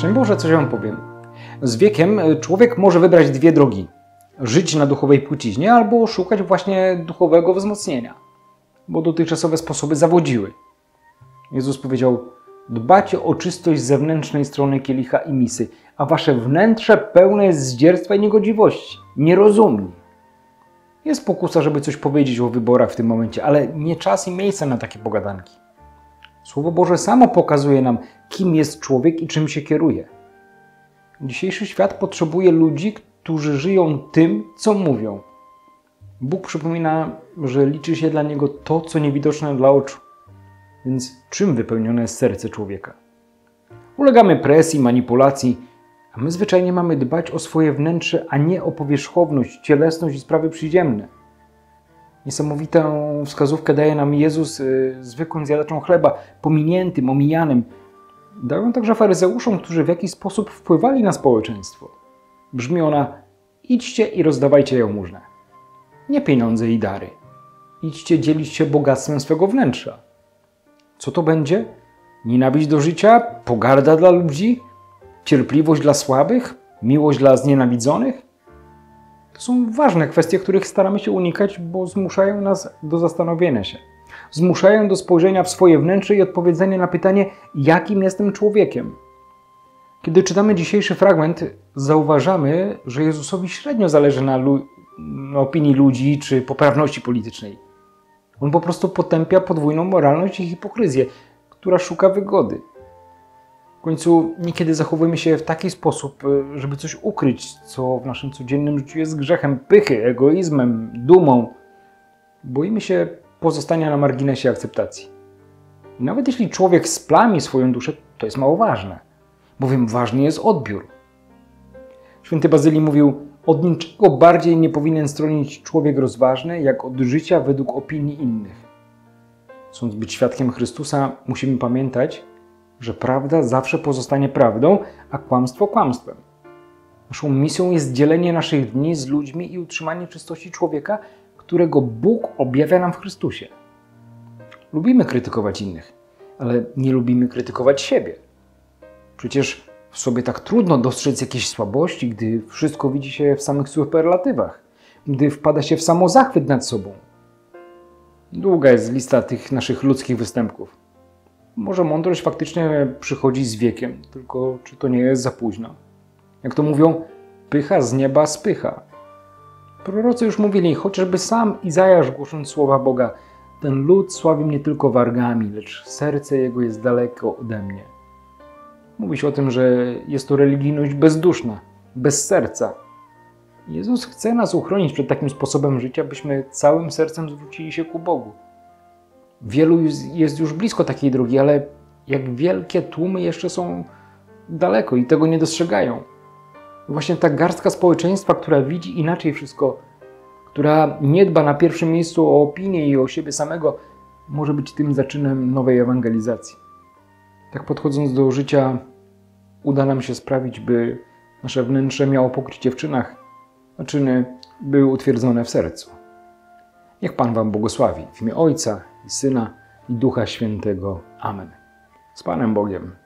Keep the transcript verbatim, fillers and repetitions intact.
Szczęść Boże, coś Wam powiem. Z wiekiem człowiek może wybrać dwie drogi. Żyć na duchowej płciźnie albo szukać właśnie duchowego wzmocnienia. Bo dotychczasowe sposoby zawodziły. Jezus powiedział: dbacie o czystość zewnętrznej strony kielicha i misy, a wasze wnętrze pełne jest zdzierstwa i niegodziwości. Nierozumni. Jest pokusa, żeby coś powiedzieć o wyborach w tym momencie, ale nie czas i miejsce na takie pogadanki. Słowo Boże samo pokazuje nam, kim jest człowiek i czym się kieruje. Dzisiejszy świat potrzebuje ludzi, którzy żyją tym, co mówią. Bóg przypomina, że liczy się dla Niego to, co niewidoczne dla oczu. Więc czym wypełnione jest serce człowieka? Ulegamy presji, manipulacji, a my zwyczajnie mamy dbać o swoje wnętrze, a nie o powierzchowność, cielesność i sprawy przyziemne. Niesamowitą wskazówkę daje nam Jezus yy, zwykłym zjadaczom chleba, pominiętym, omijanym. Dają także faryzeuszom, którzy w jakiś sposób wpływali na społeczeństwo. Brzmi ona: idźcie i rozdawajcie jałmużnę. Nie pieniądze i dary. Idźcie dzielić się bogactwem swego wnętrza. Co to będzie? Nienawiść do życia? Pogarda dla ludzi? Cierpliwość dla słabych? Miłość dla znienawidzonych? To są ważne kwestie, których staramy się unikać, bo zmuszają nas do zastanowienia się. Zmuszają do spojrzenia w swoje wnętrze i odpowiedzenia na pytanie, jakim jestem człowiekiem. Kiedy czytamy dzisiejszy fragment, zauważamy, że Jezusowi średnio zależy na, lu- na opinii ludzi czy poprawności politycznej. On po prostu potępia podwójną moralność i hipokryzję, która szuka wygody. W końcu niekiedy zachowujemy się w taki sposób, żeby coś ukryć, co w naszym codziennym życiu jest grzechem pychy, egoizmem, dumą. Boimy się pozostania na marginesie akceptacji. I nawet jeśli człowiek splami swoją duszę, to jest mało ważne, bowiem ważny jest odbiór. Święty Bazylii mówił: od niczego bardziej nie powinien stronić człowiek rozważny, jak od życia według opinii innych. Chcąc być świadkiem Chrystusa, musimy pamiętać, że prawda zawsze pozostanie prawdą, a kłamstwo kłamstwem. Naszą misją jest dzielenie naszych dni z ludźmi i utrzymanie czystości człowieka, którego Bóg objawia nam w Chrystusie. Lubimy krytykować innych, ale nie lubimy krytykować siebie. Przecież w sobie tak trudno dostrzec jakieś słabości, gdy wszystko widzi się w samych superlatywach, gdy wpada się w samozachwyt nad sobą. Długa jest lista tych naszych ludzkich występków. Może mądrość faktycznie przychodzi z wiekiem, tylko czy to nie jest za późno? Jak to mówią, pycha z nieba spycha. Prorocy już mówili, chociażby sam Izajasz, głosząc słowa Boga: ten lud sławi mnie tylko wargami, lecz serce jego jest daleko ode mnie. Mówi się o tym, że jest to religijność bezduszna, bez serca. Jezus chce nas uchronić przed takim sposobem życia, byśmy całym sercem zwrócili się ku Bogu. Wielu jest już blisko takiej drogi, ale jak wielkie tłumy jeszcze są daleko i tego nie dostrzegają. Właśnie ta garstka społeczeństwa, która widzi inaczej wszystko, która nie dba na pierwszym miejscu o opinię i o siebie samego, może być tym zaczynem nowej ewangelizacji. Tak podchodząc do życia, uda nam się sprawić, by nasze wnętrze miało pokrycie w czynach, a czyny były utwierdzone w sercu. Niech Pan Wam błogosławi w imię Ojca i Syna i Ducha Świętego. Amen. Z Panem Bogiem.